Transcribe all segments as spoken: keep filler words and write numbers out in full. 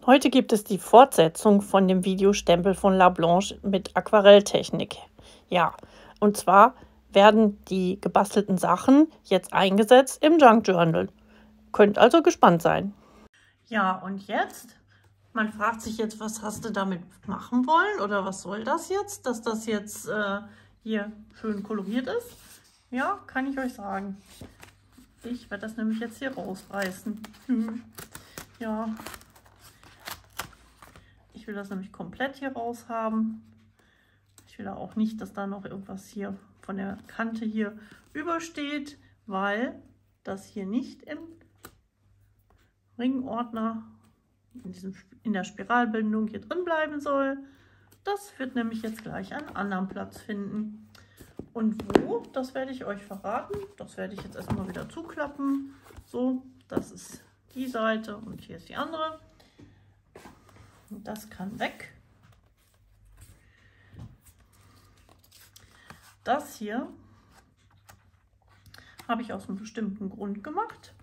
Heute gibt es die Fortsetzung von dem Videostempel von La Blanche mit Aquarelltechnik. Ja, und zwar werden die gebastelten Sachen jetzt eingesetzt im Junk Journal. Könnt also gespannt sein. Ja, und jetzt? Man fragt sich jetzt, was hast du damit machen wollen oder was soll das jetzt, dass das jetzt äh, hier schön koloriert ist? Ja, kann ich euch sagen. Ich werde das nämlich jetzt hier rausreißen. Hm. Ja. Ich will das nämlich komplett hier raus haben. Ich will auch nicht, dass da noch irgendwas hier von der Kante hier übersteht, weil das hier nicht im Ringordner, in, diesem, in der Spiralbindung hier drin bleiben soll. Das wird nämlich jetzt gleich einen anderen Platz finden. Und wo, das werde ich euch verraten. Das werde ich jetzt erstmal wieder zuklappen. So, das ist die Seite und hier ist die andere. Das kann weg. Das hier habe ich aus einem bestimmten Grund gemacht,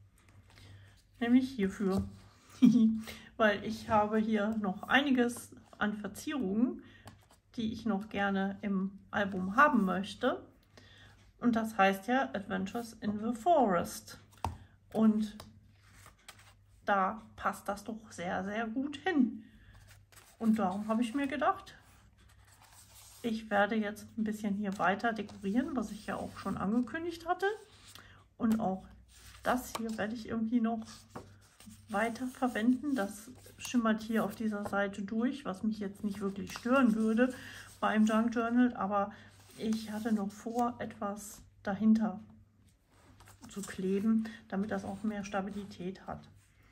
nämlich hierfür, weil ich habe hier noch einiges an Verzierungen, die ich noch gerne im Album haben möchte. Und das heißt ja Adventures in the Forest. Und da passt das doch sehr, sehr gut hin. Und darum habe ich mir gedacht, ich werde jetzt ein bisschen hier weiter dekorieren, was ich ja auch schon angekündigt hatte. Und auch das hier werde ich irgendwie noch weiter verwenden. Das schimmert hier auf dieser Seite durch, was mich jetzt nicht wirklich stören würde beim Junk Journal. Aber ich hatte noch vor, etwas dahinter zu kleben, damit das auch mehr Stabilität hat.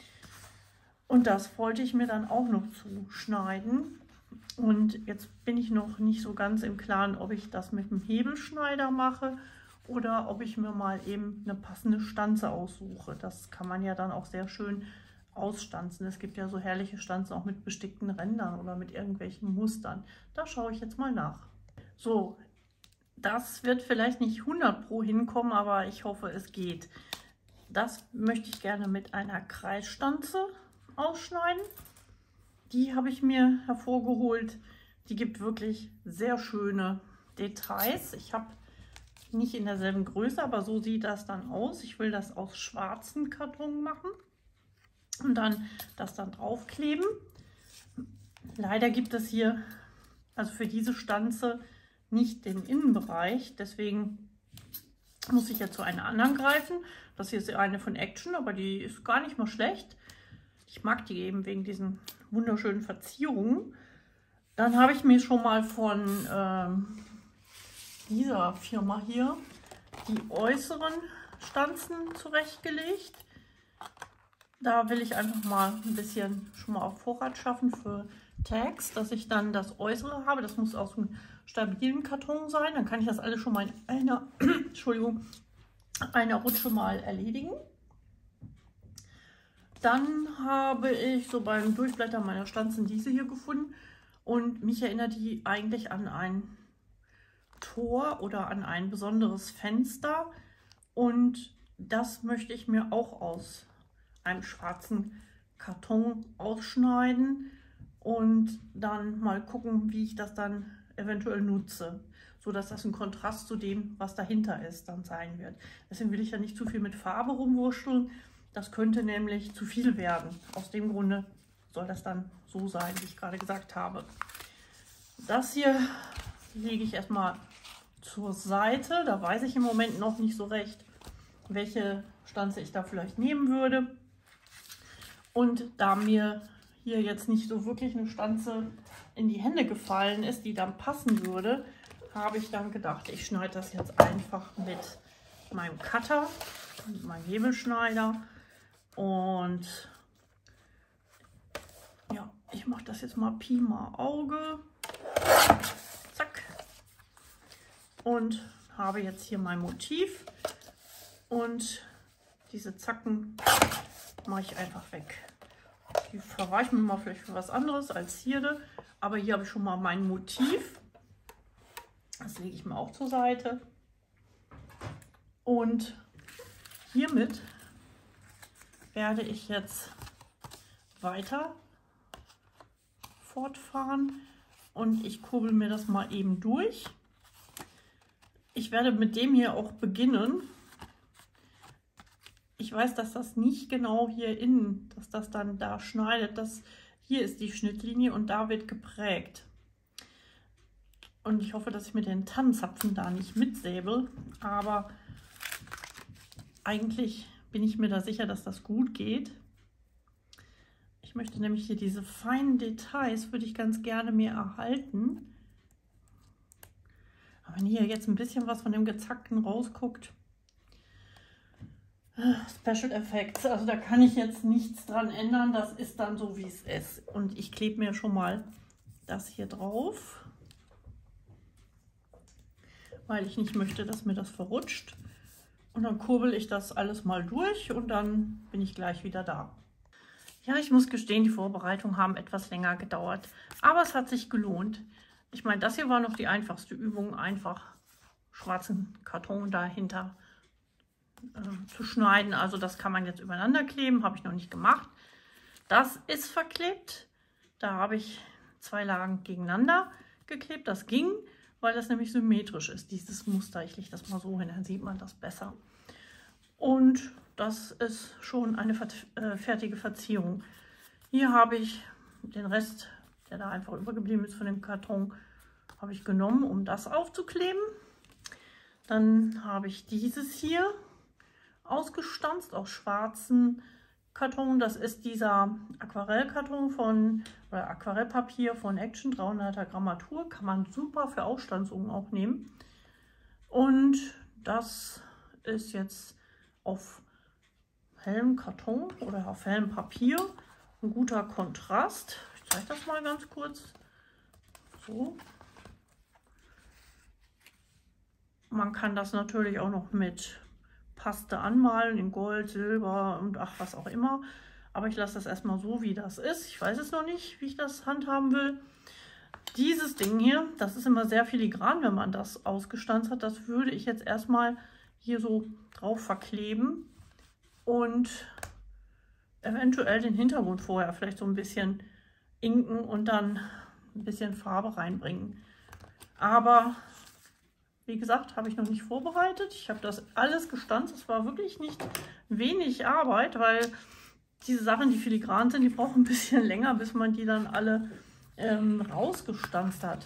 Und das wollte ich mir dann auch noch zuschneiden. Und jetzt bin ich noch nicht so ganz im Klaren, ob ich das mit dem Hebelschneider mache oder ob ich mir mal eben eine passende Stanze aussuche. Das kann man ja dann auch sehr schön ausstanzen. Es gibt ja so herrliche Stanzen auch mit bestickten Rändern oder mit irgendwelchen Mustern. Da schaue ich jetzt mal nach. So, das wird vielleicht nicht hundert Pro hinkommen, aber ich hoffe, es geht. Das möchte ich gerne mit einer Kreisstanze ausschneiden. Die habe ich mir hervorgeholt. Die gibt wirklich sehr schöne Details. Ich habe nicht in derselben Größe, aber so sieht das dann aus. Ich will das aus schwarzem Karton machen und dann das dann draufkleben. Leider gibt es hier, also für diese Stanze, nicht den Innenbereich. Deswegen muss ich jetzt zu einer anderen greifen. Das hier ist eine von Action, aber die ist gar nicht mal schlecht. Ich mag die eben wegen diesen wunderschönen Verzierungen. Dann habe ich mir schon mal von ähm, dieser Firma hier die äußeren Stanzen zurechtgelegt. Da will ich einfach mal ein bisschen schon mal auf Vorrat schaffen für Tags, dass ich dann das Äußere habe. Das muss aus einem stabilen Karton sein. Dann kann ich das alles schon mal in einer, Entschuldigung, einer Rutsche mal erledigen. Dann habe ich so beim Durchblättern meiner Stanzen diese hier gefunden und mich erinnert die eigentlich an ein Tor oder an ein besonderes Fenster und das möchte ich mir auch aus einem schwarzen Karton ausschneiden und dann mal gucken, wie ich das dann eventuell nutze, so dass das ein Kontrast zu dem, was dahinter ist, dann sein wird. Deswegen will ich ja nicht zu viel mit Farbe rumwurschteln. Das könnte nämlich zu viel werden. Aus dem Grunde soll das dann so sein, wie ich gerade gesagt habe. Das hier lege ich erstmal zur Seite. Da weiß ich im Moment noch nicht so recht, welche Stanze ich da vielleicht nehmen würde. Und da mir hier jetzt nicht so wirklich eine Stanze in die Hände gefallen ist, die dann passen würde, habe ich dann gedacht, ich schneide das jetzt einfach mit meinem Cutter und meinem Hebelschneider. Und ja, ich mache das jetzt mal Pi mal Auge. Zack. Und habe jetzt hier mein Motiv. Und diese Zacken mache ich einfach weg. Die verwahre ich mir mal vielleicht für was anderes als Zierde. Aber hier habe ich schon mal mein Motiv. Das lege ich mir auch zur Seite. Und hiermit werde ich jetzt weiter fortfahren und ich kurbel mir das mal eben durch. Ich werde mit dem hier auch beginnen. Ich weiß, dass das nicht genau hier innen, dass das dann da schneidet. Das, hier ist die Schnittlinie und da wird geprägt. Und ich hoffe, dass ich mit den Tannenzapfen da nicht mitsäbel, aber eigentlich bin ich mir da sicher, dass das gut geht. Ich möchte nämlich hier diese feinen Details, würde ich ganz gerne mir erhalten. Aber wenn hier jetzt ein bisschen was von dem Gezackten rausguckt, Special Effects, also da kann ich jetzt nichts dran ändern, das ist dann so, wie es ist. Und ich klebe mir schon mal das hier drauf, weil ich nicht möchte, dass mir das verrutscht. Und dann kurbel ich das alles mal durch und dann bin ich gleich wieder da. Ja, ich muss gestehen, die Vorbereitungen haben etwas länger gedauert, aber es hat sich gelohnt. Ich meine, das hier war noch die einfachste Übung, einfach schwarzen Karton dahinter äh, zu schneiden. Also das kann man jetzt übereinander kleben, habe ich noch nicht gemacht. Das ist verklebt, da habe ich zwei Lagen gegeneinander geklebt, das ging, weil das nämlich symmetrisch ist, dieses Muster. Ich lege das mal so hin, dann sieht man das besser. Und das ist schon eine äh, fertige Verzierung. Hier habe ich den Rest, der da einfach übergeblieben ist von dem Karton, habe ich genommen, um das aufzukleben. Dann habe ich dieses hier ausgestanzt aus schwarzen Karton. Das ist dieser Aquarellkarton von, oder Aquarellpapier von Action, dreihunderter Grammatur. Kann man super für Ausstanzungen auch nehmen. Und das ist jetzt auf hellem Karton oder auf hellem Papier ein guter Kontrast. Ich zeige das mal ganz kurz. So. Man kann das natürlich auch noch mit Paste anmalen, in Gold, Silber und ach, was auch immer. Aber ich lasse das erstmal so, wie das ist. Ich weiß es noch nicht, wie ich das handhaben will. Dieses Ding hier, das ist immer sehr filigran, wenn man das ausgestanzt hat. Das würde ich jetzt erstmal hier so drauf verkleben und eventuell den Hintergrund vorher vielleicht so ein bisschen inken und dann ein bisschen Farbe reinbringen. Aber wie gesagt, habe ich noch nicht vorbereitet. Ich habe das alles gestanzt. Es war wirklich nicht wenig Arbeit, weil diese Sachen, die filigran sind, die brauchen ein bisschen länger, bis man die dann alle ähm, rausgestanzt hat.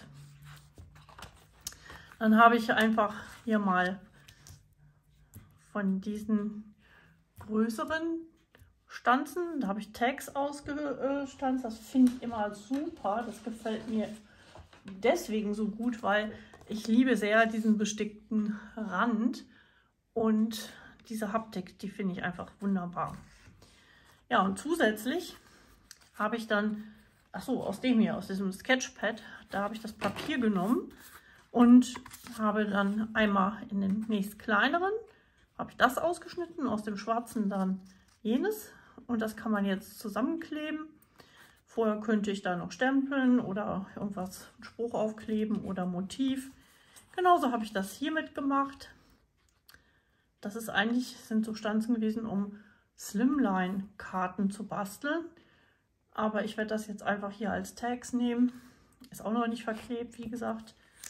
Dann habe ich einfach hier mal von diesen größeren Stanzen, da habe ich Tags ausgestanzt. Das finde ich immer super. Das gefällt mir deswegen so gut, weil ich liebe sehr diesen bestickten Rand und diese Haptik, die finde ich einfach wunderbar. Ja, und zusätzlich habe ich dann, ach so, aus dem hier, aus diesem Sketchpad, da habe ich das Papier genommen und habe dann einmal in den nächst kleineren, habe ich das ausgeschnitten, aus dem schwarzen dann jenes und das kann man jetzt zusammenkleben. Vorher könnte ich da noch stempeln oder irgendwas, einen Spruch aufkleben oder Motiv. Genauso habe ich das hier mitgemacht. Das ist eigentlich, sind so Stanzen gewesen, um Slimline-Karten zu basteln. Aber ich werde das jetzt einfach hier als Tags nehmen. Ist auch noch nicht verklebt, wie gesagt.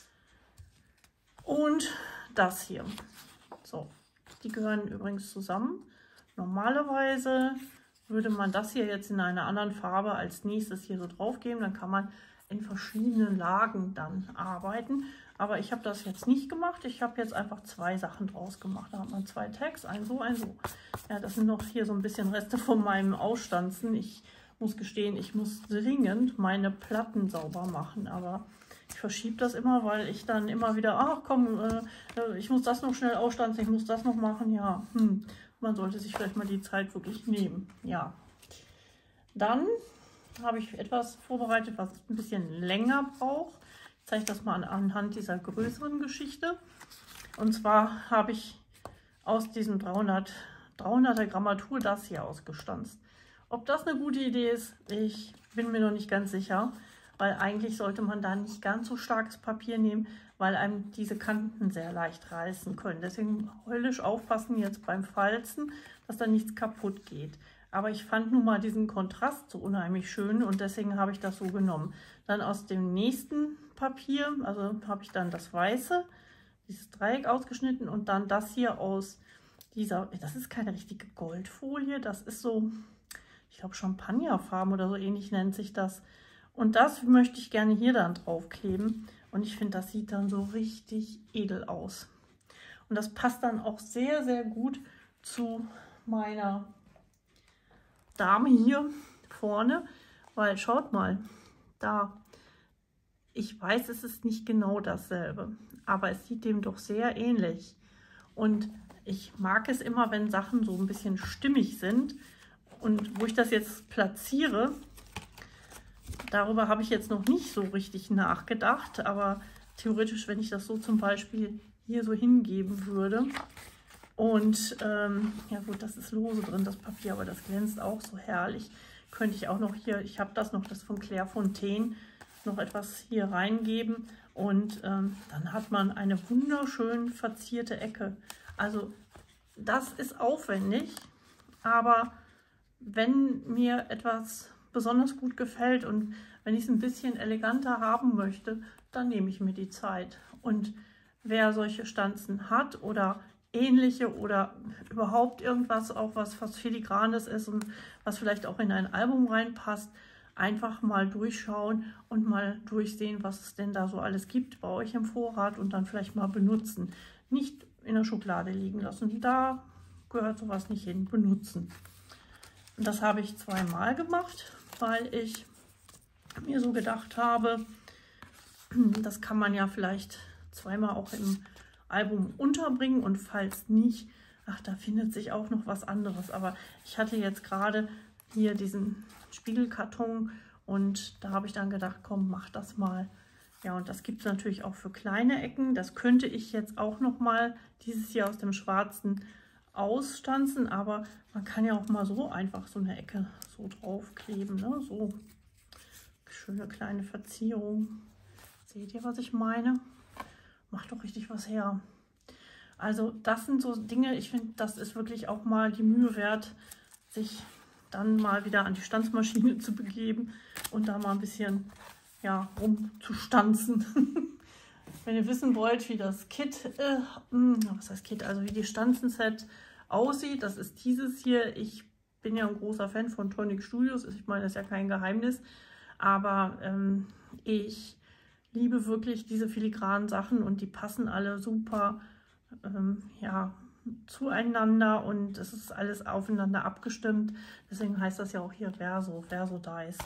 Und das hier. So, die gehören übrigens zusammen. Normalerweise würde man das hier jetzt in einer anderen Farbe als nächstes hier so drauf geben. Dann kann man in verschiedenen Lagen dann arbeiten. Aber ich habe das jetzt nicht gemacht. Ich habe jetzt einfach zwei Sachen draus gemacht. Da hat man zwei Tags, ein so, ein so. Ja, das sind noch hier so ein bisschen Reste von meinem Ausstanzen. Ich muss gestehen, ich muss dringend meine Platten sauber machen. Aber ich verschiebe das immer, weil ich dann immer wieder, ach komm, äh, ich muss das noch schnell ausstanzen, ich muss das noch machen. Ja, hm, man sollte sich vielleicht mal die Zeit wirklich nehmen. Ja, dann habe ich etwas vorbereitet, was ein bisschen länger braucht. Ich zeige das mal anhand dieser größeren Geschichte. Und zwar habe ich aus diesem dreihundert, dreihunderter Grammatur das hier ausgestanzt. Ob das eine gute Idee ist, ich bin mir noch nicht ganz sicher, weil eigentlich sollte man da nicht ganz so starkes Papier nehmen, weil einem diese Kanten sehr leicht reißen können. Deswegen höllisch aufpassen jetzt beim Falzen, dass da nichts kaputt geht. Aber ich fand nun mal diesen Kontrast so unheimlich schön und deswegen habe ich das so genommen. Dann aus dem nächsten Papier, also habe ich dann das Weiße, dieses Dreieck ausgeschnitten und dann das hier aus dieser, das ist keine richtige Goldfolie, das ist so, ich glaube Champagnerfarben oder so ähnlich nennt sich das. Und das möchte ich gerne hier dann drauf kleben und ich finde, das sieht dann so richtig edel aus. Und das passt dann auch sehr, sehr gut zu meiner Dame hier vorne, weil schaut mal, da, ich weiß, es ist nicht genau dasselbe, aber es sieht dem doch sehr ähnlich. Und ich mag es immer, wenn Sachen so ein bisschen stimmig sind. Und wo ich das jetzt platziere, darüber habe ich jetzt noch nicht so richtig nachgedacht, aber theoretisch, wenn ich das so zum Beispiel hier so hingeben würde, und ähm, ja gut, das ist lose drin, das Papier, aber das glänzt auch so herrlich. Könnte ich auch noch hier, ich habe das noch, das von Clairefontaine, noch etwas hier reingeben. Und ähm, dann hat man eine wunderschön verzierte Ecke. Also das ist aufwendig, aber wenn mir etwas besonders gut gefällt und wenn ich es ein bisschen eleganter haben möchte, dann nehme ich mir die Zeit. Und wer solche Stanzen hat oder ähnliche oder überhaupt irgendwas, auch was, was Filigranes ist und was vielleicht auch in ein Album reinpasst, einfach mal durchschauen und mal durchsehen, was es denn da so alles gibt bei euch im Vorrat und dann vielleicht mal benutzen. Nicht in der Schublade liegen lassen, da gehört sowas nicht hin, benutzen. Und das habe ich zweimal gemacht, weil ich mir so gedacht habe, das kann man ja vielleicht zweimal auch im Album unterbringen und falls nicht, ach, da findet sich auch noch was anderes. Aber ich hatte jetzt gerade hier diesen Spiegelkarton und da habe ich dann gedacht, komm, mach das mal. Ja, und das gibt es natürlich auch für kleine Ecken. Das könnte ich jetzt auch noch mal dieses hier aus dem Schwarzen ausstanzen, aber man kann ja auch mal so einfach so eine Ecke so draufkleben, ne? So schöne kleine Verzierung. Seht ihr, was ich meine? Macht doch richtig was her. Also das sind so Dinge, ich finde, das ist wirklich auch mal die Mühe wert, sich dann mal wieder an die Stanzmaschine zu begeben und da mal ein bisschen ja, rumzustanzen. Wenn ihr wissen wollt, wie das Kit, äh, was heißt Kit, also wie die Stanzenset aussieht, das ist dieses hier. Ich bin ja ein großer Fan von Tonic Studios, ich meine, das ist ja kein Geheimnis, aber ähm, ich liebe wirklich diese filigranen Sachen und die passen alle super ähm, ja, zueinander und es ist alles aufeinander abgestimmt. Deswegen heißt das ja auch hier Verso, Verso Dies.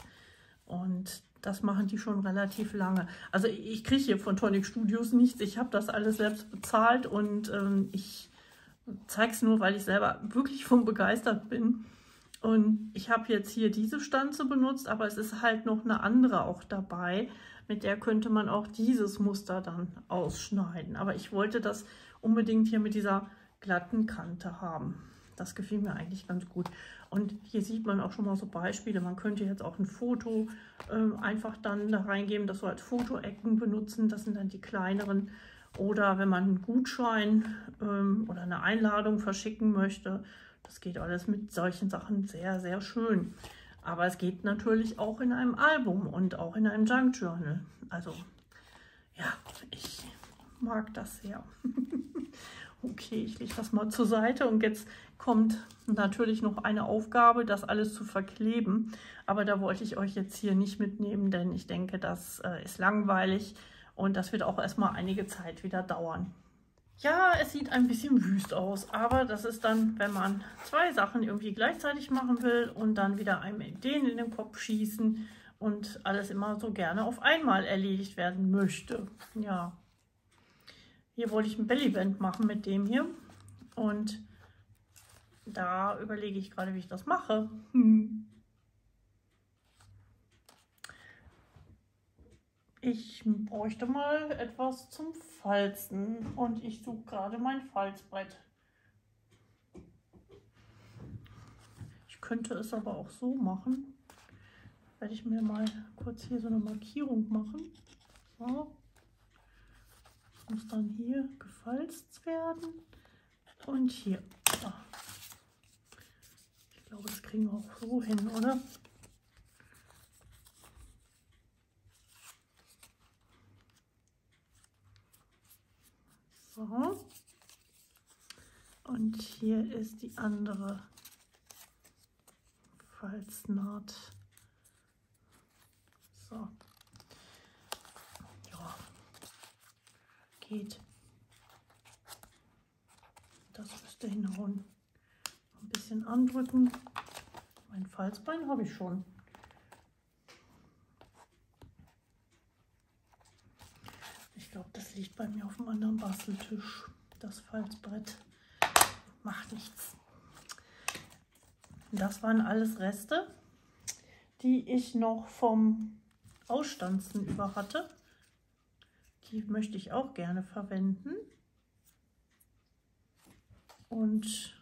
Und das machen die schon relativ lange. Also ich kriege hier von Tonic Studios nichts. Ich habe das alles selbst bezahlt und ähm, ich zeige es nur, weil ich selber wirklich von begeistert bin. Und ich habe jetzt hier diese Stanze benutzt, aber es ist halt noch eine andere auch dabei. Mit der könnte man auch dieses Muster dann ausschneiden. Aber ich wollte das unbedingt hier mit dieser glatten Kante haben. Das gefiel mir eigentlich ganz gut. Und hier sieht man auch schon mal so Beispiele. Man könnte jetzt auch ein Foto äh, einfach dann da reingeben, das so als Fotoecken benutzen. Das sind dann die kleineren. Oder wenn man einen Gutschein ähm, oder eine Einladung verschicken möchte, das geht alles mit solchen Sachen sehr, sehr schön. Aber es geht natürlich auch in einem Album und auch in einem Junk Journal. Also ja, ich mag das sehr. Okay, ich lege das mal zur Seite und jetzt kommt natürlich noch eine Aufgabe, das alles zu verkleben. Aber da wollte ich euch jetzt hier nicht mitnehmen, denn ich denke, das äh, ist langweilig und das wird auch erstmal einige Zeit wieder dauern. Ja, es sieht ein bisschen wüst aus, aber das ist dann, wenn man zwei Sachen irgendwie gleichzeitig machen will und dann wieder einem Ideen in den Kopf schießen und alles immer so gerne auf einmal erledigt werden möchte. Ja, hier wollte ich ein Bellyband machen mit dem hier und da überlege ich gerade, wie ich das mache. Hm. Ich bräuchte mal etwas zum Falzen und ich suche gerade mein Falzbrett. Ich könnte es aber auch so machen. Werde ich mir mal kurz hier so eine Markierung machen. So. Das muss dann hier gefalzt werden und hier. So. Ich glaube, das kriegen wir auch so hin, oder? So. Und hier ist die andere Falznaht. So. Ja. Geht. Das müsste hinhauen. Ein bisschen andrücken. Mein Falzbein habe ich schon. Ich glaube, das liegt bei mir auf dem anderen Basteltisch. Das Falzbrett. Macht nichts. Das waren alles Reste, die ich noch vom Ausstanzen über hatte. Die möchte ich auch gerne verwenden. Und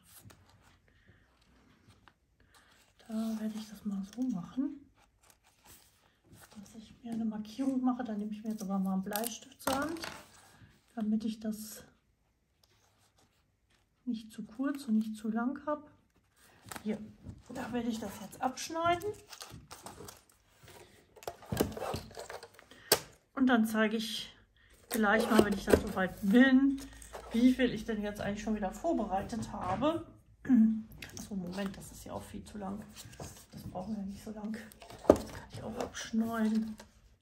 da werde ich das mal so machen, dass ich mir eine Markierung mache. Da nehme ich mir jetzt aber mal einen Bleistift zur Hand, damit ich das nicht zu kurz und nicht zu lang habe. Hier, da werde ich das jetzt abschneiden. Und dann zeige ich gleich mal, wenn ich das soweit bin, wie viel ich denn jetzt eigentlich schon wieder vorbereitet habe. Achso, Moment, das ist ja auch viel zu lang. Das brauchen wir nicht so lang. Das kann ich auch abschneiden.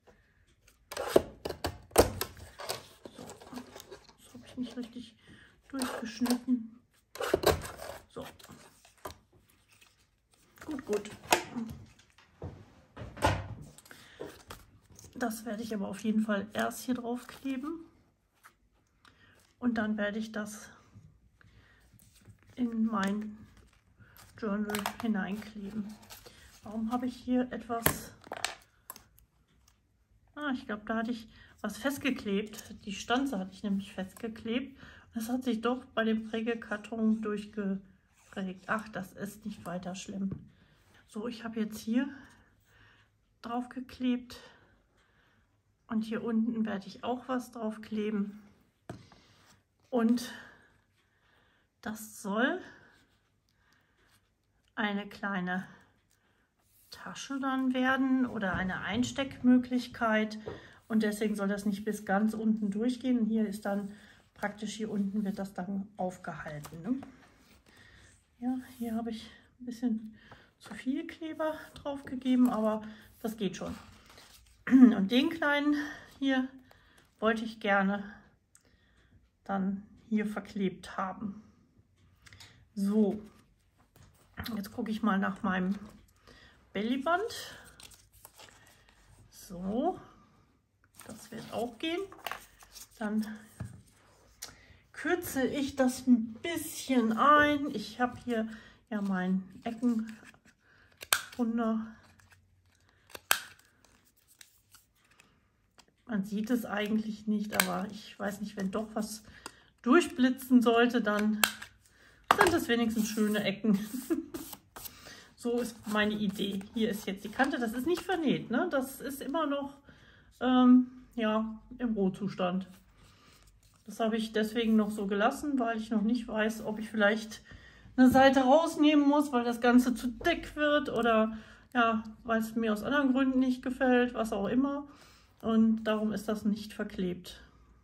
So, das habe ich nicht richtig durchgeschnitten. So. Gut, gut. Das werde ich aber auf jeden Fall erst hier drauf kleben. Und dann werde ich das in mein Journal hineinkleben. Warum habe ich hier etwas... Ah, ich glaube, da hatte ich was festgeklebt. Die Stanze hatte ich nämlich festgeklebt. Das hat sich doch bei dem Prägekarton durchgeprägt. Ach, das ist nicht weiter schlimm. So, ich habe jetzt hier drauf geklebt. Und hier unten werde ich auch was drauf kleben. Und das soll eine kleine Tasche dann werden oder eine Einsteckmöglichkeit. Und deswegen soll das nicht bis ganz unten durchgehen. Und hier ist dann praktisch, hier unten wird das dann aufgehalten. Ne? Ja, hier habe ich ein bisschen zu viel Kleber drauf gegeben, aber das geht schon. Und den kleinen hier wollte ich gerne dann hier verklebt haben. So, jetzt gucke ich mal nach meinem Bellyband. So, das wird auch gehen. Dann kürze ich das ein bisschen ein. Ich habe hier ja meinen Eckenrunder. Man sieht es eigentlich nicht, aber ich weiß nicht, wenn doch was durchblitzen sollte, dann sind es wenigstens schöne Ecken. So ist meine Idee. Hier ist jetzt die Kante, das ist nicht vernäht, ne? Das ist immer noch ähm, ja, im Rohzustand. Das habe ich deswegen noch so gelassen, weil ich noch nicht weiß, ob ich vielleicht eine Seite rausnehmen muss, weil das Ganze zu dick wird oder ja, weil es mir aus anderen Gründen nicht gefällt, was auch immer. Und darum ist das nicht verklebt.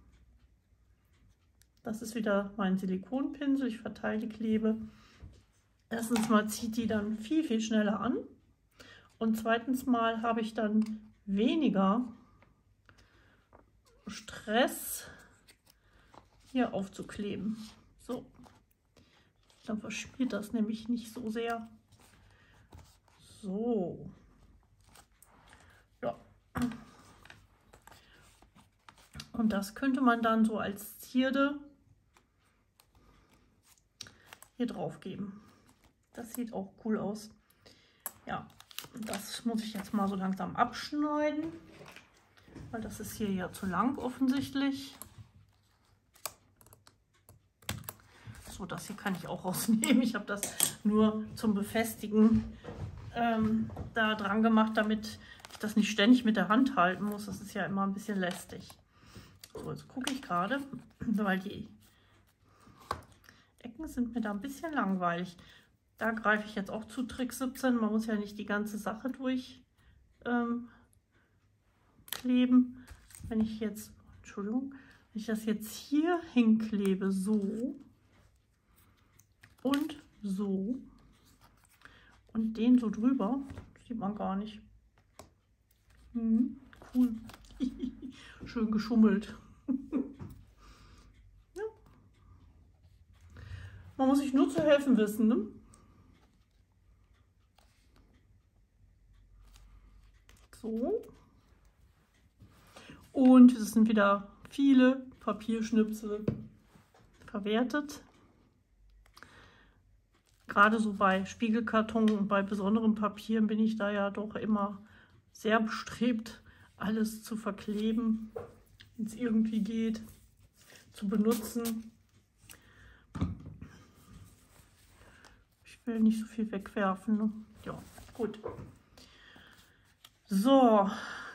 Das ist wieder mein Silikonpinsel. Ich verteile die Klebe. Erstens mal zieht die dann viel, viel schneller an. Und zweitens mal habe ich dann weniger Stress, hier aufzukleben. So. Dann verspielt das nämlich nicht so sehr. So. Ja. Und das könnte man dann so als Zierde hier drauf geben. Das sieht auch cool aus. Ja, das muss ich jetzt mal so langsam abschneiden, weil das ist hier ja zu lang offensichtlich. So, das hier kann ich auch rausnehmen. Ich habe das nur zum Befestigen ähm, da dran gemacht, damit ich das nicht ständig mit der Hand halten muss. Das ist ja immer ein bisschen lästig. So, jetzt gucke ich gerade, weil die Ecken sind mir da ein bisschen langweilig. Da greife ich jetzt auch zu Trick siebzehn. Man muss ja nicht die ganze Sache durch ähm, kleben. Wenn ich jetzt, Entschuldigung, wenn ich das jetzt hier hinklebe, so und so und den so drüber, sieht man gar nicht. Hm, cool. Schön geschummelt. Ja. Man muss sich nur zu helfen wissen, ne? So. Und es sind wieder viele Papierschnipsel verwertet. Gerade so bei Spiegelkarton und bei besonderen Papieren bin ich da ja doch immer sehr bestrebt, alles zu verkleben, wenn es irgendwie geht, zu benutzen. Ich will nicht so viel wegwerfen, ne? Ja, gut. So.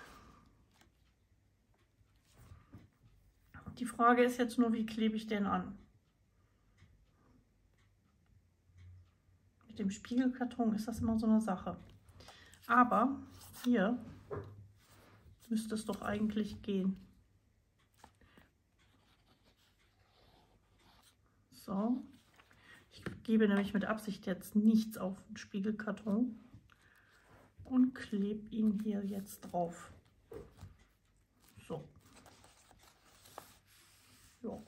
Die Frage ist jetzt nur, wie klebe ich den an? Mit dem Spiegelkarton ist das immer so eine Sache. Aber hier müsste es doch eigentlich gehen. So. Ich gebe nämlich mit Absicht jetzt nichts auf den Spiegelkarton und klebe ihn hier jetzt drauf. So. Ja.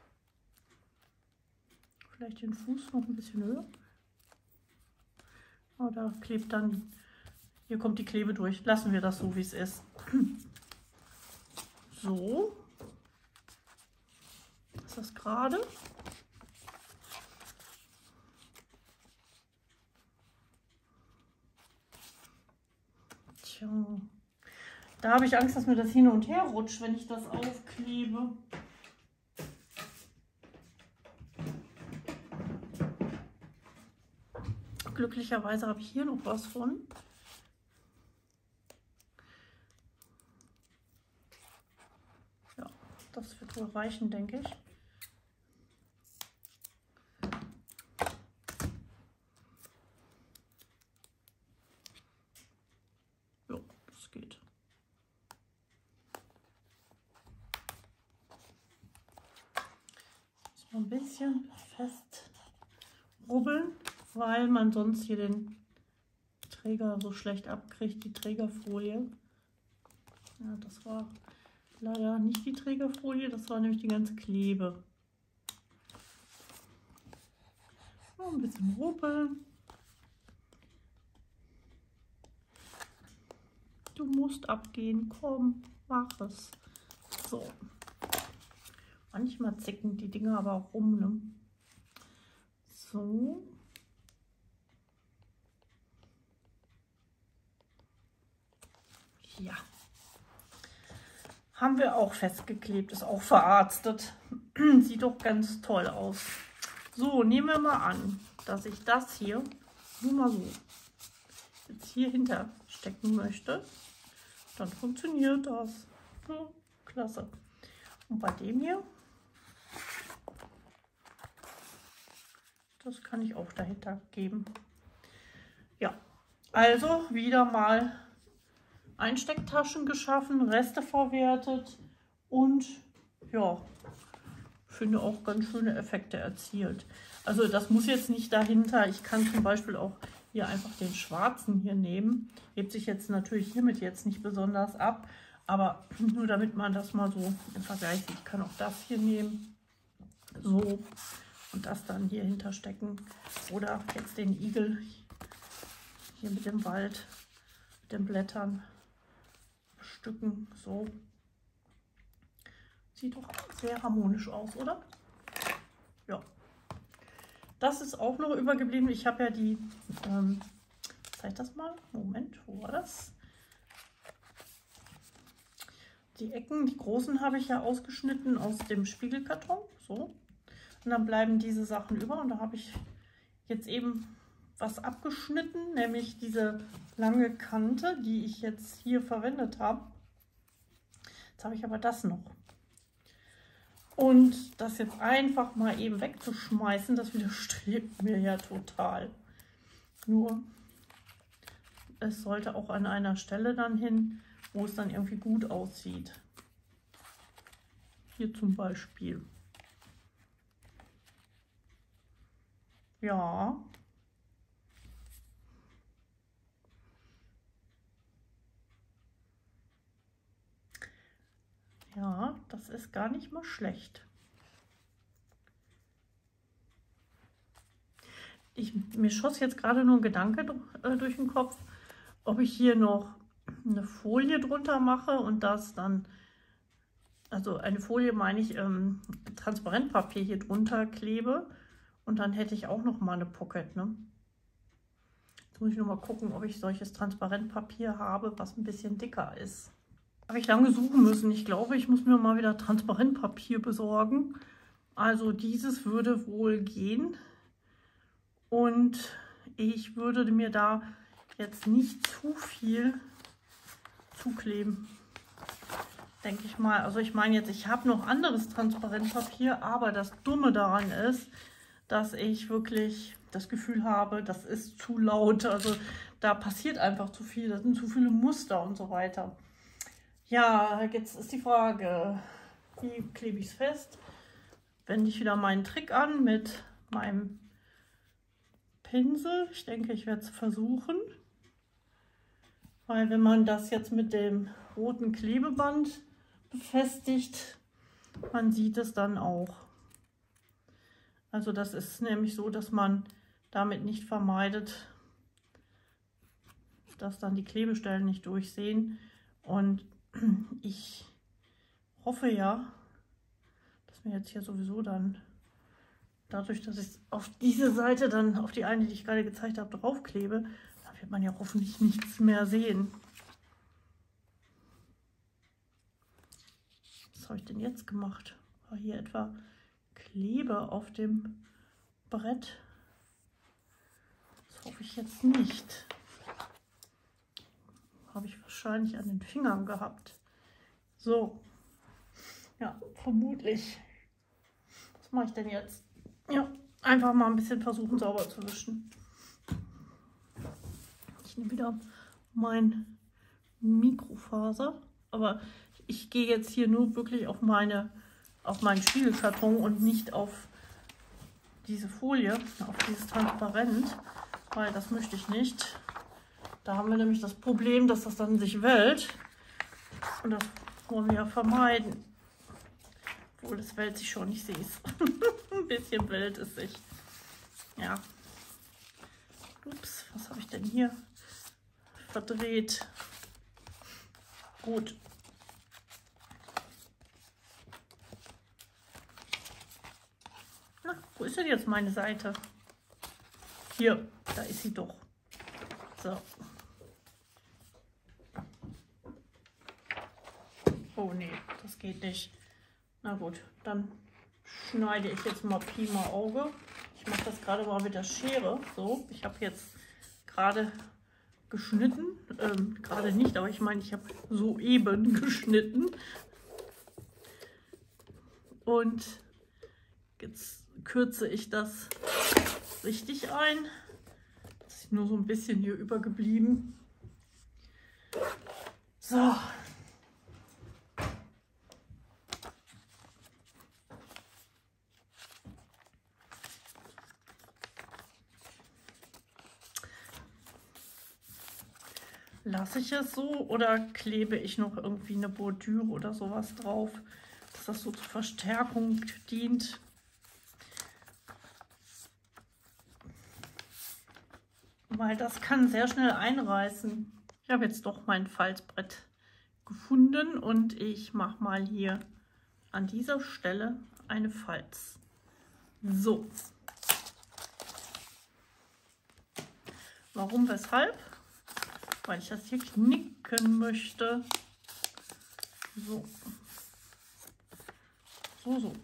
Vielleicht den Fuß noch ein bisschen höher. Oder klebt dann, hier kommt die Klebe durch. Lassen wir das so, wie es ist. So. Ist das gerade? Tja. Da habe ich Angst, dass mir das hin und her rutscht, wenn ich das aufklebe. Glücklicherweise habe ich hier noch was von. Ja, das wird wohl reichen, denke ich. Ja, das geht. Muss man ein bisschen fest rubbeln, weil man sonst hier den Träger so schlecht abkriegt, die Trägerfolie. Ja, das war leider nicht die Trägerfolie, das war nämlich die ganze Klebe. So, ein bisschen rubbeln. Du musst abgehen, komm, mach es. So. Manchmal zicken die Dinger aber auch rum, ne? So. Ja. Haben wir auch festgeklebt, ist auch verarztet. Sieht doch ganz toll aus. So, nehmen wir mal an, dass ich das hier nur mal so jetzt hier hinter stecken möchte. Dann funktioniert das. Ja, klasse. Und bei dem hier, das kann ich auch dahinter geben. Ja, also wieder mal Einstecktaschen geschaffen, Reste verwertet und ja, finde auch ganz schöne Effekte erzielt. Also das muss jetzt nicht dahinter. Ich kann zum Beispiel auch hier einfach den schwarzen hier nehmen. Hebt sich jetzt natürlich hiermit jetzt nicht besonders ab, aber nur damit man das mal so im Vergleich sieht. Ich kann auch das hier nehmen, so, und das dann hier hinterstecken. Oder jetzt den Igel hier mit dem Wald, mit den Blättern bestücken, so. Sieht doch sehr harmonisch aus, oder? Ja. Das ist auch noch übergeblieben. Ich habe ja die, ähm, zeig das mal, Moment, wo war das? Die Ecken, die großen habe ich ja ausgeschnitten aus dem Spiegelkarton, so. Und dann bleiben diese Sachen über und da habe ich jetzt eben was abgeschnitten, nämlich diese lange Kante, die ich jetzt hier verwendet habe. Jetzt habe ich aber das noch. Und das jetzt einfach mal eben wegzuschmeißen, das widerstrebt mir ja total. Nur es sollte auch an einer Stelle dann hin, wo es dann irgendwie gut aussieht. Hier zum Beispiel. Ja. Ja, das ist gar nicht mal schlecht. Ich, mir schoss jetzt gerade nur ein Gedanke äh, durch den Kopf, ob ich hier noch eine Folie drunter mache und das dann, also eine Folie meine ich, ähm, Transparentpapier hier drunter klebe und dann hätte ich auch noch mal eine Pocket, ne? Jetzt muss ich noch mal gucken, ob ich solches Transparentpapier habe, was ein bisschen dicker ist. Habe ich lange suchen müssen. Ich glaube, ich muss mir mal wieder Transparentpapier besorgen. Also dieses würde wohl gehen. Und ich würde mir da jetzt nicht zu viel zukleben, denke ich mal. Also ich meine jetzt, ich habe noch anderes Transparentpapier, aber das Dumme daran ist, dass ich wirklich das Gefühl habe, das ist zu laut. Also da passiert einfach zu viel, da sind zu viele Muster und so weiter. Ja, jetzt ist die Frage, wie klebe ich es fest? Wende ich wieder meinen Trick an mit meinem Pinsel. Ich denke, ich werde es versuchen. Weil wenn man das jetzt mit dem roten Klebeband befestigt, man sieht es dann auch. Also das ist nämlich so, dass man damit nicht vermeidet, dass dann die Klebestellen nicht durchsehen. Und ich hoffe ja, dass mir jetzt hier sowieso dann, dadurch, dass ich auf diese Seite dann auf die eine, die ich gerade gezeigt habe, draufklebe, dann wird man ja hoffentlich nichts mehr sehen. Was habe ich denn jetzt gemacht? War hier etwa Klebe auf dem Brett? Das hoffe ich jetzt nicht. Habe ich wahrscheinlich an den Fingern gehabt. So, ja, vermutlich. Was mache ich denn jetzt? Ja, einfach mal ein bisschen versuchen, sauber zu wischen. Ich nehme wieder mein Mikrofaser, aber ich gehe jetzt hier nur wirklich auf meine, auf meinen Spiegelkarton und nicht auf diese Folie, auf dieses Transparent, weil das möchte ich nicht. Da haben wir nämlich das Problem, dass das dann sich wellt. Und das wollen wir ja vermeiden. Obwohl, es wellt sich schon, ich sehe es. Ein bisschen wellt es sich. Ja. Ups, was habe ich denn hier verdreht? Gut. Na, wo ist denn jetzt meine Seite? Hier, da ist sie doch. So. Oh nee, das geht nicht. Na gut, dann schneide ich jetzt mal Pi mal Auge. Ich mache das gerade mal mit der Schere. So, ich habe jetzt gerade geschnitten. Ähm, gerade nicht, aber ich meine, ich habe soeben geschnitten. Und jetzt kürze ich das richtig ein. Das ist nur so ein bisschen hier übergeblieben. So. Lasse ich es so oder klebe ich noch irgendwie eine Bordüre oder sowas drauf, dass das so zur Verstärkung dient? Weil das kann sehr schnell einreißen. Ich habe jetzt doch mein Falzbrett gefunden und ich mache mal hier an dieser Stelle eine Falz. So. Warum, weshalb? Weil ich das hier knicken möchte. So. So, so.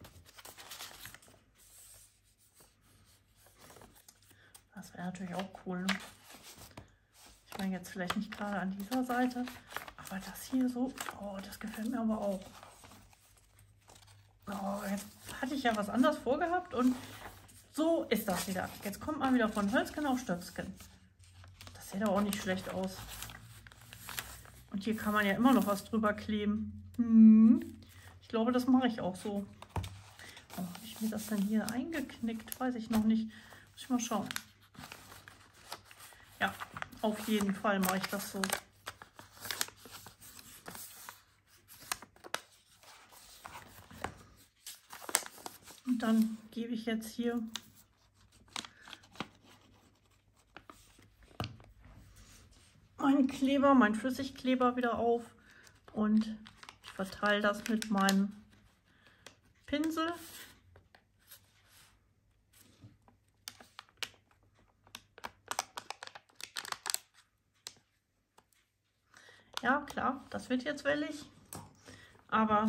Das wäre natürlich auch cool. Ne? Ich meine jetzt vielleicht nicht gerade an dieser Seite, aber das hier so, oh, das gefällt mir aber auch. Oh, jetzt hatte ich ja was anderes vorgehabt und So ist das wieder. Jetzt kommt man wieder von Hölzchen auf Stöcksken. Das sieht aber auch nicht schlecht aus. Und hier kann man ja immer noch was drüber kleben. Hm. Ich glaube, das mache ich auch so. Oh, habe ich mir das denn hier eingeknickt? Weiß ich noch nicht. Muss ich mal schauen. Ja, auf jeden Fall mache ich das so. Und dann gebe ich jetzt hier meinen Kleber, meinen Flüssigkleber wieder auf und ich verteile das mit meinem Pinsel. Ja, klar, das wird jetzt wellig, aber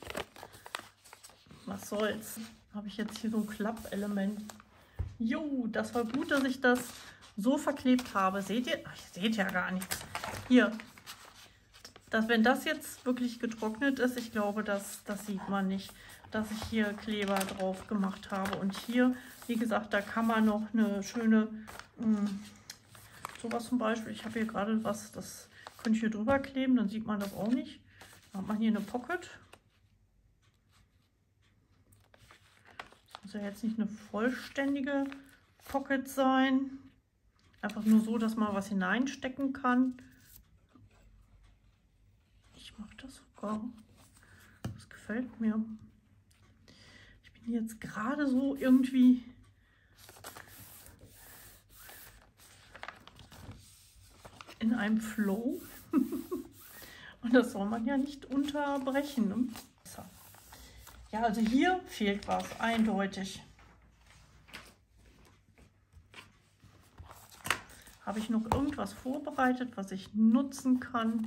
was soll's. Habe ich jetzt hier so ein Klappelement. Jo, das war gut, dass ich das so verklebt habe. Seht ihr? Ach, ihr seht ja gar nichts. Hier, dass, wenn das jetzt wirklich getrocknet ist, ich glaube, das, das sieht man nicht, dass ich hier Kleber drauf gemacht habe. Und hier, wie gesagt, da kann man noch eine schöne, mh, sowas zum Beispiel. Ich habe hier gerade was, das könnte ich hier drüber kleben, dann sieht man das auch nicht. Dann hat man hier eine Pocket. Muss ja jetzt nicht eine vollständige Pocket sein. Einfach nur so, dass man was hineinstecken kann. Ich mache das sogar. Das gefällt mir. Ich bin jetzt gerade so irgendwie in einem Flow. Und das soll man ja nicht unterbrechen. Ne? Ja, also hier fehlt was, eindeutig. Habe ich noch irgendwas vorbereitet, was ich nutzen kann?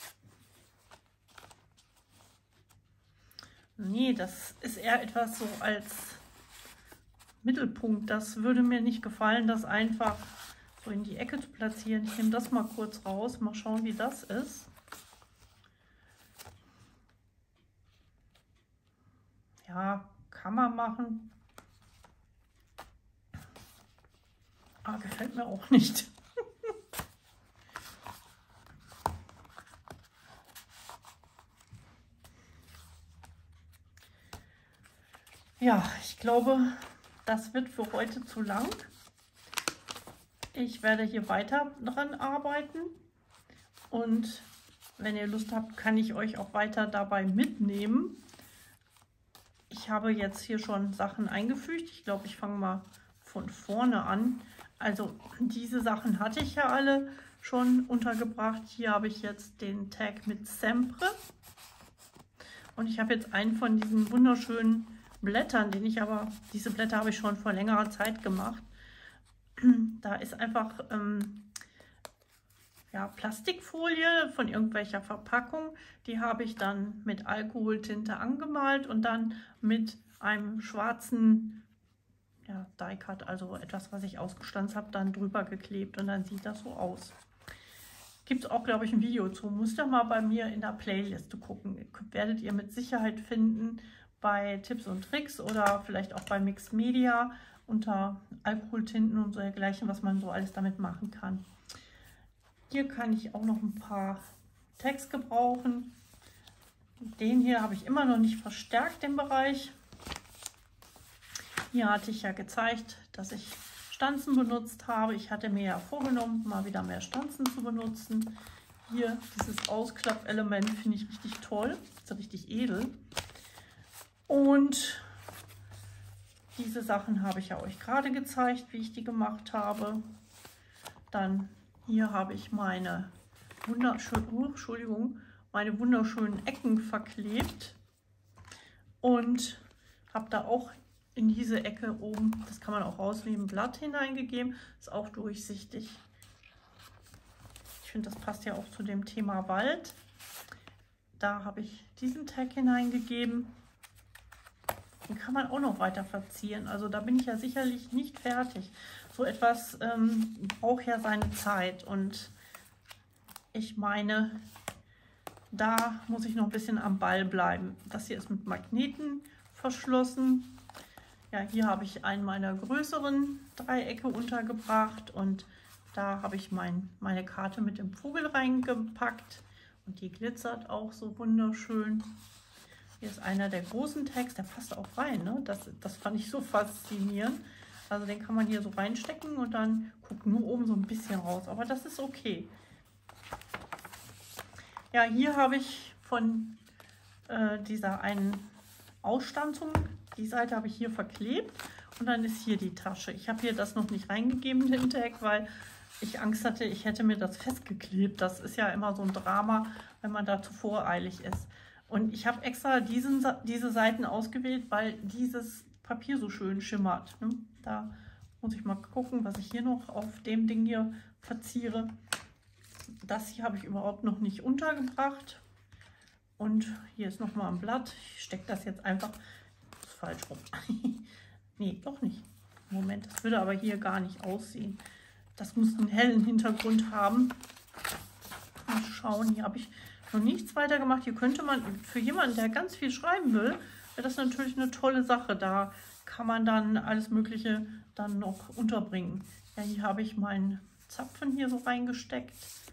Nee, das ist eher etwas so als Mittelpunkt. Das würde mir nicht gefallen, das einfach so in die Ecke zu platzieren. Ich nehme das mal kurz raus, mal schauen, wie das ist. Ja, kann man machen. Aber gefällt mir auch nicht. Ja, ich glaube, das wird für heute zu lang. Ich werde hier weiter dran arbeiten. Und wenn ihr Lust habt, kann ich euch auch weiter dabei mitnehmen. Ich habe jetzt hier schon Sachen eingefügt. Ich glaube, ich fange mal von vorne an. Also diese Sachen hatte ich ja alle schon untergebracht. Hier habe ich jetzt den Tag mit Sempre. Und ich habe jetzt einen von diesen wunderschönen Blättern, den ich aber, diese Blätter habe ich schon vor längerer Zeit gemacht. Da ist einfach ähm, ja, Plastikfolie von irgendwelcher Verpackung. Die habe ich dann mit Alkoholtinte angemalt und dann mit einem schwarzen ja, Die-Cut, also etwas, was ich ausgestanzt habe, dann drüber geklebt und dann sieht das so aus. Gibt es auch, glaube ich, ein Video zu. Müsst ihr mal bei mir in der Playliste gucken. Werdet ihr mit Sicherheit finden bei Tipps und Tricks oder vielleicht auch bei Mixed Media unter Alkoholtinten und so dergleichen, was man so alles damit machen kann. Hier kann ich auch noch ein paar Tags gebrauchen. Den hier habe ich immer noch nicht verstärkt, den Bereich. Hier hatte ich ja gezeigt, dass ich Stanzen benutzt habe. Ich hatte mir ja vorgenommen, mal wieder mehr Stanzen zu benutzen. Hier dieses Ausklappelement finde ich richtig toll, ist richtig edel. Und diese Sachen habe ich ja euch gerade gezeigt, wie ich die gemacht habe. Dann hier habe ich meine wunderschönen, oh, Entschuldigung, meine wunderschönen Ecken verklebt und habe da auch in diese Ecke oben, das kann man auch rausnehmen, Blatt hineingegeben. Ist auch durchsichtig. Ich finde, das passt ja auch zu dem Thema Wald. Da habe ich diesen Tag hineingegeben. Den kann man auch noch weiter verzieren. Also da bin ich ja sicherlich nicht fertig. So etwas ähm, braucht ja seine Zeit. Und ich meine, da muss ich noch ein bisschen am Ball bleiben. Das hier ist mit Magneten verschlossen. Ja, hier habe ich einen meiner größeren Dreiecke untergebracht und da habe ich mein, meine Karte mit dem Vogel reingepackt und die glitzert auch so wunderschön. Hier ist einer der großen Tags, der passt auch rein, ne? Das, das fand ich so faszinierend. Also den kann man hier so reinstecken und dann guckt nur oben so ein bisschen raus, aber das ist okay. Ja, hier habe ich von äh, dieser einen Ausstanzung, die Seite habe ich hier verklebt und dann ist hier die Tasche. Ich habe hier das noch nicht reingegeben, den Tag, weil ich Angst hatte, ich hätte mir das festgeklebt. Das ist ja immer so ein Drama, wenn man da zu voreilig ist. Und ich habe extra diesen, diese Seiten ausgewählt, weil dieses Papier so schön schimmert. Ne? Da muss ich mal gucken, was ich hier noch auf dem Ding hier verziere. Das hier habe ich überhaupt noch nicht untergebracht. Und hier ist noch mal ein Blatt. Ich stecke das jetzt einfach das ist falsch rum. Nee, doch nicht. Moment, das würde aber hier gar nicht aussehen. Das muss einen hellen Hintergrund haben. Mal schauen, hier habe ich noch nichts weiter gemacht. Hier könnte man, für jemanden, der ganz viel schreiben will, wäre das natürlich eine tolle Sache. Da kann man dann alles Mögliche dann noch unterbringen. Ja, hier habe ich meinen Zapfen hier so reingesteckt.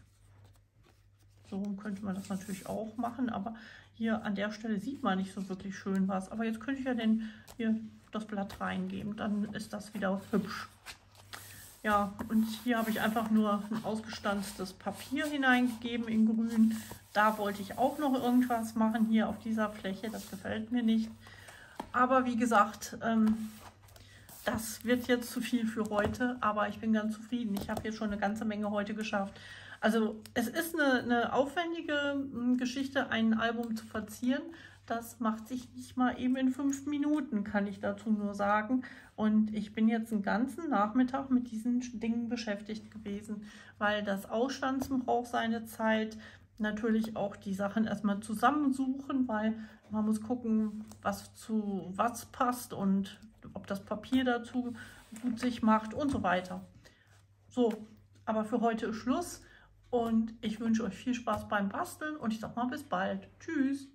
So könnte man das natürlich auch machen, aber hier an der Stelle sieht man nicht so wirklich schön was. Aber jetzt könnte ich ja den, hier das Blatt reingeben, dann ist das wieder hübsch. Ja, und hier habe ich einfach nur ein ausgestanztes Papier hineingegeben in grün. Da wollte ich auch noch irgendwas machen hier auf dieser Fläche, das gefällt mir nicht. Aber wie gesagt, ähm, das wird jetzt zu viel für heute, aber ich bin ganz zufrieden. Ich habe hier schon eine ganze Menge heute geschafft. Also es ist eine, eine aufwendige Geschichte, ein Album zu verzieren. Das macht sich nicht mal eben in fünf Minuten, kann ich dazu nur sagen. Und ich bin jetzt einen ganzen Nachmittag mit diesen Dingen beschäftigt gewesen, weil das Ausstanzen braucht seine Zeit. Natürlich auch die Sachen erstmal zusammensuchen, weil man muss gucken, was zu was passt und ob das Papier dazu gut sich macht und so weiter. So, aber für heute ist Schluss. Und ich wünsche euch viel Spaß beim Basteln und ich sag mal bis bald. Tschüss!